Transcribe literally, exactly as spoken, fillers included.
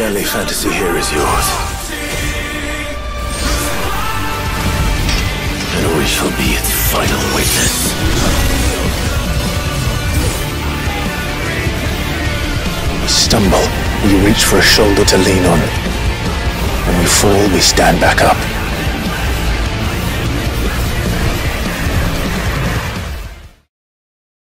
Finally, fantasy here is yours. And we shall be its final witness. When we stumble, we reach for a shoulder to lean on. When we fall, we stand back up.